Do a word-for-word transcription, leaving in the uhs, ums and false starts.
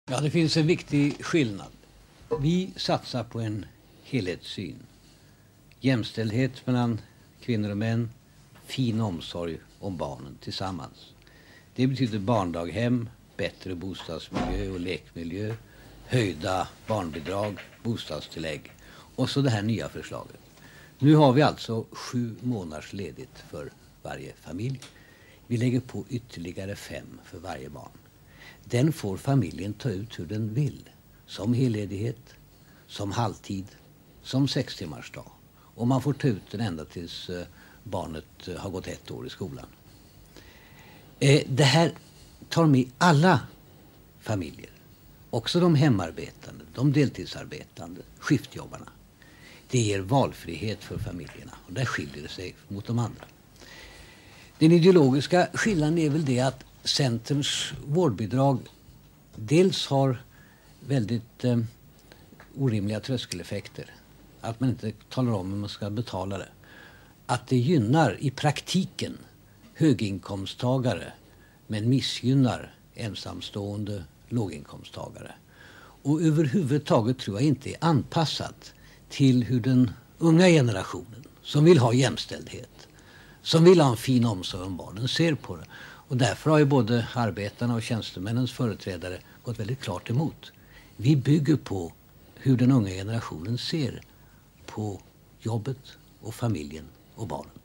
Ja, det finns en viktig skillnad. Vi satsar på en helhetssyn. Jämställdhet mellan kvinnor och män, fin omsorg om barnen tillsammans. Det betyder barndaghem, bättre bostadsmiljö och lekmiljö, höjda barnbidrag, bostadstillägg och så det här nya förslaget. Nu har vi alltså sju månaders ledigt för varje familj. Vi lägger på ytterligare fem för varje barn. Den får familjen ta ut hur den vill. Som helledighet, som halvtid, som sextimmarsdag. Och man får ta ut den ända tills barnet har gått ett år i skolan. Det här tar med alla familjer. Också de hemarbetande, de deltidsarbetande, skiftjobbarna. Det ger valfrihet för familjerna och där skiljer det sig mot de andra. Den ideologiska skillnaden är väl det att Centerns vårdbidrag dels har väldigt eh, orimliga tröskeleffekter. Att man inte talar om hur man ska betala det. Att det gynnar i praktiken höginkomsttagare men missgynnar ensamstående låginkomsttagare. Och överhuvudtaget tror jag inte är anpassat till hur den unga generationen som vill ha jämställdhet, som vill ha en fin omsorg om barnen ser på det. Och därför har ju både arbetarna och tjänstemännens företrädare gått väldigt klart emot. Vi bygger på hur den unga generationen ser på jobbet och familjen och barnen.